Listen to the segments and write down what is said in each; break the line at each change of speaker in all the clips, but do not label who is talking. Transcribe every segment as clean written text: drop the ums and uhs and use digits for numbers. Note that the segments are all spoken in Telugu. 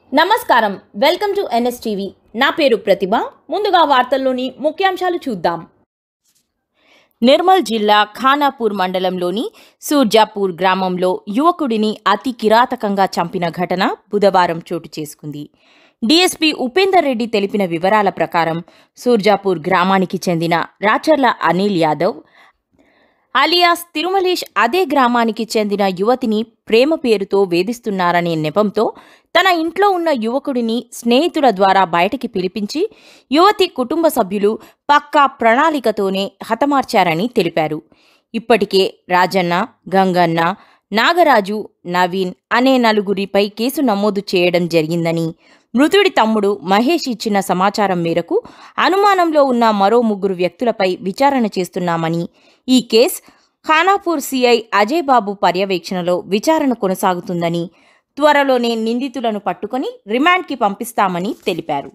నమస్కారం, వెల్కమ్ టు NSTV. నా పేరు ప్రతిభ. ముందుగా వార్తల్లోని ముఖ్యాంశాలు చూద్దాం. నిర్మల్ జిల్లా ఖానాపూర్ మండలంలోని సూర్జాపూర్ గ్రామంలో యువకుడిని అతి కిరాతకంగా చంపిన ఘటన బుధవారం చోటు చేసుకుంది. డీఎస్పీ ఉపేందర్ రెడ్డి తెలిపిన వివరాల ప్రకారం సూర్జాపూర్ గ్రామానికి చెందిన రాచర్ల అనిల్ యాదవ్ అలియాస్ తిరుమలేష్ అదే గ్రామానికి చెందిన యువతిని ప్రేమ పేరుతో వేధిస్తున్నారనే నెపంతో తన ఇంట్లో ఉన్న యువకుడిని స్నేహితుల ద్వారా బయటికి పిలిపించి యువతి కుటుంబ సభ్యులు పక్కా ప్రణాళికతోనే హతమార్చారని తెలిపారు. ఇప్పటికే రాజన్న, గంగన్న, నాగరాజు, నవీన్ అనే నలుగురిపై కేసు నమోదు చేయడం జరిగిందని, మృతుడి తమ్ముడు మహేష్ ఇచ్చిన సమాచారం మేరకు అనుమానంలో ఉన్న మరో 3 వ్యక్తులపై విచారణ చేస్తున్నామని, ఈ కేసు ఖానాపూర్ సిఐ అజయ్ బాబు పర్యవేక్షణలో విచారణ కొనసాగుతుందని, త్వరలోనే నిందితులను పట్టుకొని రిమాండ్కి పంపిస్తామని తెలిపారు.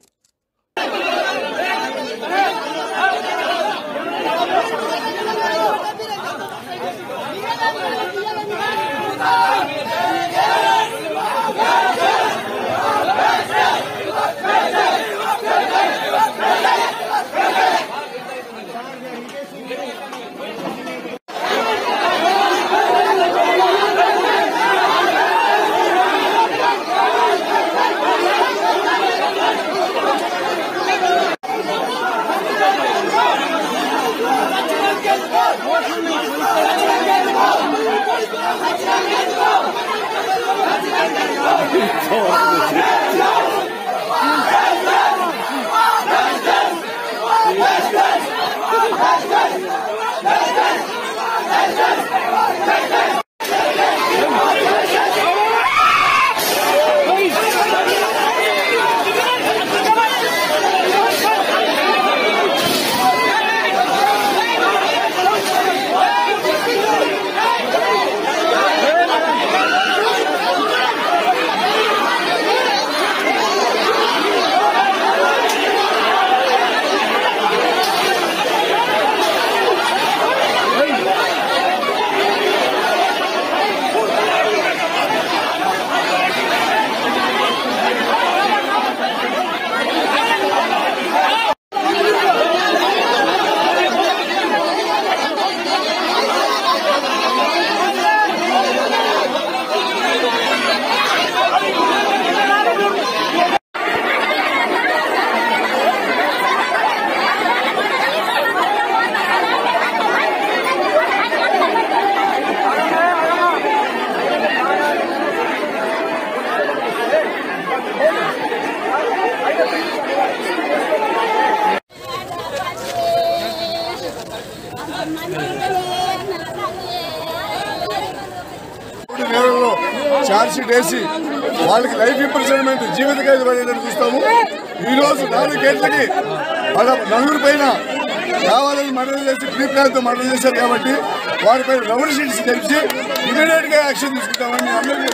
ఛార్జ్ షీట్ వేసి వాళ్ళకి లైఫ్ ఇంప్రిజన్మెంట్, జీవిత ఖైదు పడేటట్టు చూస్తాము. ఈరోజు 4 గంటలకి వాళ్ళ నలుగురు పైన కావాలని మర్డర్ చేసి ప్రీ ప్లాన్తో మర్డర్ చేశారు కాబట్టి వారిపై రౌండ్ షీట్స్ తెలిసి ఇమీడియట్ గా యాక్షన్ తీసుకుంటామని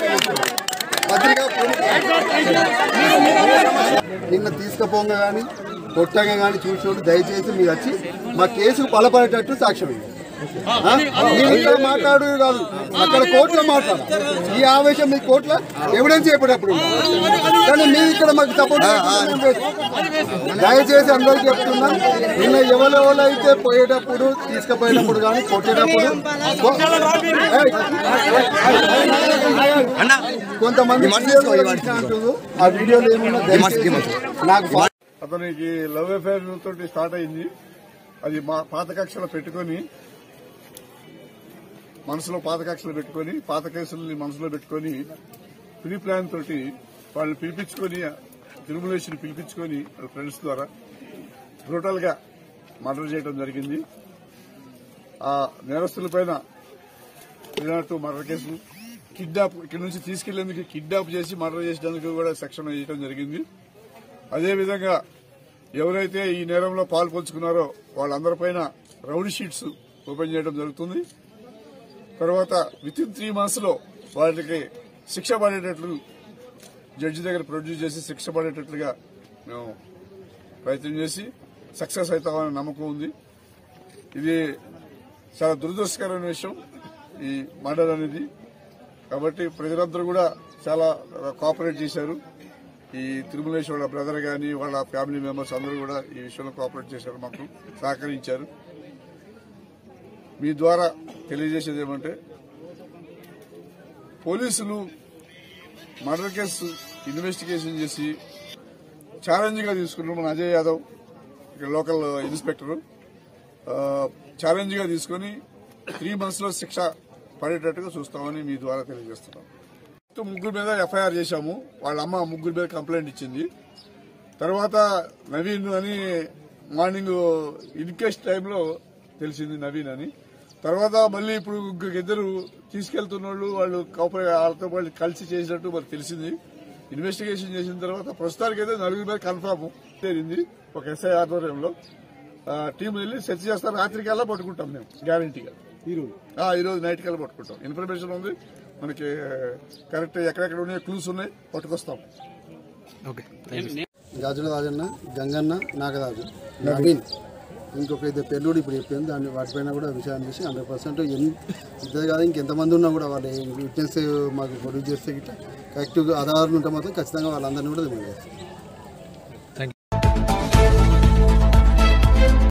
పత్రికా
నిన్న తీసుకుపోగా కానీ కొట్టగా కానీ చూసినప్పుడు దయచేసి మీరు వచ్చి మా కేసు బలపడేటట్టు సాక్ష్యం ఇవ్వండి. మీరు ఇక్కడ మాట్లాడు కాదు, అక్కడ కోర్టులో మాట్లాడు. ఈ ఆవేశం మీ కోర్టులో ఎవిడెన్స్ చెప్పేటప్పుడు కానీ మీరు ఇక్కడ మాకు సపోర్ట్ దయచేసి అందరికీ చెప్తున్నాం. నిన్న ఎవరెవరైతే పోయేటప్పుడు తీసుకుపోయేటప్పుడు కానీ కొట్టేటప్పుడు కొంతమంది ఆ వీడియోలో ఏమన్నా నాకు
అతనికి లవ్ అఫేర్ తోటి స్టార్ట్ అయింది. అది మా పాత కక్షలు పెట్టుకుని పాత కేసుల్ని మనసులో పెట్టుకుని ప్రీ ప్లాన్ తోటి వాళ్ళని పిలిపించుకొని తిరుమలేశ్వరి పిలిపించుకొని వాళ్ళ ఫ్రెండ్స్ ద్వారా బ్రూటల్ గా మర్డర్ చేయడం జరిగింది. ఆ నేరస్తులపైన 302 మర్డర్ కేసులు, కిడ్నాప్, ఇక్కడి నుంచి తీసుకెళ్లేందుకు కిడ్నాప్ చేసి మర్డర్ చేసేందుకు కూడా సెక్షన్ వేయడం జరిగింది. అదేవిధంగా ఎవరైతే ఈ నేరంలో పాల్పంచుకున్నారో వాళ్ళందరిపైన రౌండ్ షీట్స్ ఓపెన్ చేయడం జరుగుతుంది. తర్వాత వితిన్ 3 months లో వాళ్ళకి శిక్ష పడేటట్లు జడ్జి దగ్గర ప్రొడ్యూస్ చేసి శిక్ష పడేటట్లుగా మేము ప్రయత్నం చేసి సక్సెస్ అవుతామని నమ్మకం ఉంది. ఇది చాలా దురదృష్టకరమైన విషయం ఈ మర్డర్ అనేది. కాబట్టి ప్రజలందరూ కూడా చాలా కోఆపరేట్ చేశారు. ఈ తిరుమలేష్ వాళ్ళ బ్రదర్ కానీ వాళ్ళ ఫ్యామిలీ మెంబర్స్ అందరూ కూడా ఈ విషయంలో కోఆపరేట్ చేశారు, మాకు సహకరించారు. మీ ద్వారా తెలియజేసేది ఏమంటే పోలీసులు మర్డర్ కేసు ఇన్వెస్టిగేషన్ చేసి ఛాలెంజ్గా తీసుకున్నారు. మన అజయ్ యాదవ్ ఇక్కడ లోకల్ ఇన్స్పెక్టర్ ఛాలెంజ్గా తీసుకుని 3 months లో శిక్ష పడేటట్టుగా చూస్తామని మీ ద్వారా తెలియజేస్తున్నాం. 3 మీద ఎఫ్ఐఆర్ చేశాము. వాళ్ళ అమ్మ 3 మీద కంప్లైంట్ ఇచ్చింది. తర్వాత నవీన్ అని మార్నింగ్ ఇన్క్వెస్ట్ టైంలో తెలిసింది నవీన్ అని. తర్వాత మళ్ళీ ఇప్పుడు ఇద్దరు తీసుకెళ్తున్న వాళ్ళు వాళ్ళతో వాళ్ళు కలిసి చేసినట్టు మనకు తెలిసింది. ఇన్వెస్టిగేషన్ చేసిన తర్వాత ప్రస్తుతానికి అయితే 4 మీద కన్ఫర్మ్ తేలింది. ఒక ఎస్ఐ ఆధ్వర్యంలో టీం వెళ్ళి సెర్చ్ చేస్తారు. రాత్రికల్లా పట్టుకుంటాం మేము గ్యారంటీగా. ఈ రోజు నైట్ కల్లా పట్టుకుంటాం. ఇన్ఫర్మేషన్ ఉంది మనకి, కరెక్ట్ ఎక్కడెక్కడ ఉన్నాయి క్లూస్ ఉన్నాయి, పట్టుకొస్తాం.
గాజుల రాజన్న, గంగన్న, నాగరాజు, నవీన్, ఇంకొక ఇద్దరు పెళ్ళుడు ఇప్పుడు చెప్పింది. దాన్ని వాటిపైన కూడా విషయాన్ని చేసి 100% ఇద్దరు కాదు ఇంకెంతమంది ఉన్నా కూడా వాళ్ళు విట్నెస్ మాకు ప్రొడ్యూస్ చేస్తే గిట్లా కరెక్ట్గా ఆధారాలు ఉంటే మాత్రం ఖచ్చితంగా వాళ్ళందరినీ కూడా డిమాండ్ చేస్తాం.